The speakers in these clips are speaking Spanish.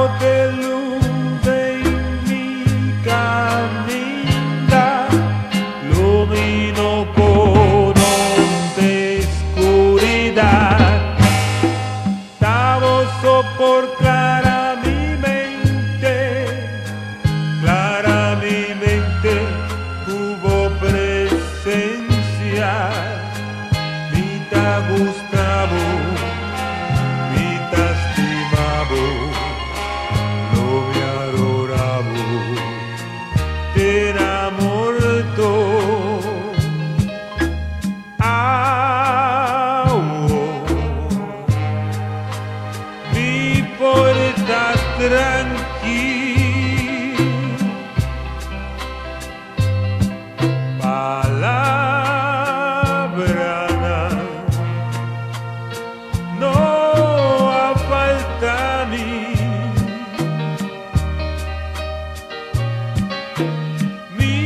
de luz en mi caminata, lumino con de oscuridad. Davo soportar a mi mente, clara mi mente, hubo presencia, vita Gustavo. Tranquilo, palabra no falta a mí. Mi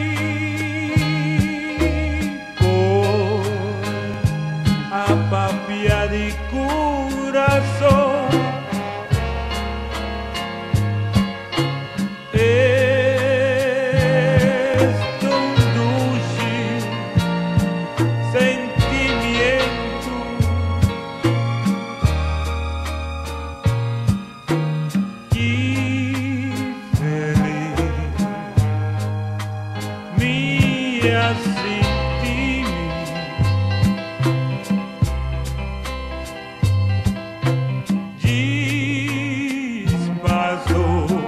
por apapia di corazón. Sin ti pasó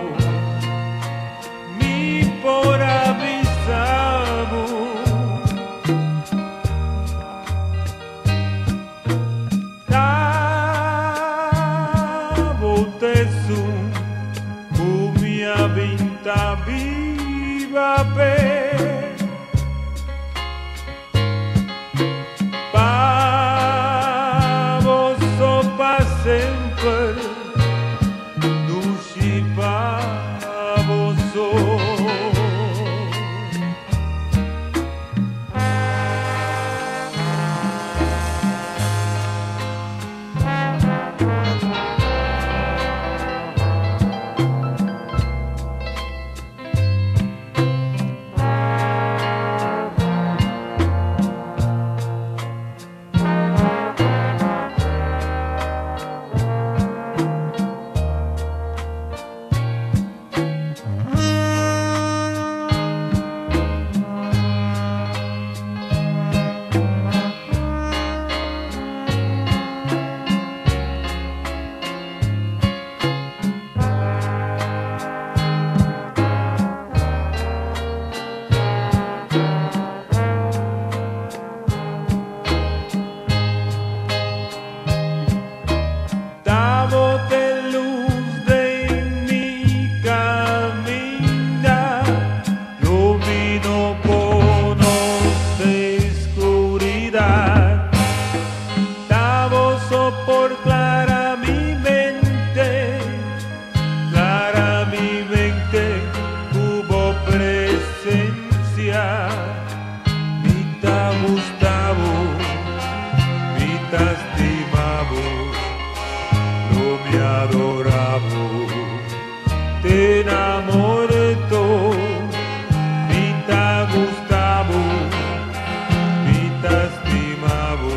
mi por avisado Tavo tesum mia vinta viva pe sempre duci pavoso. Por clara mi mente, hubo presencia, vita Gustavo, vita estimavo, lo mi adoravo, te enamorto, vita Gustavo, vita estimavo.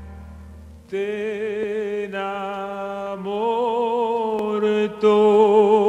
Te enamorto.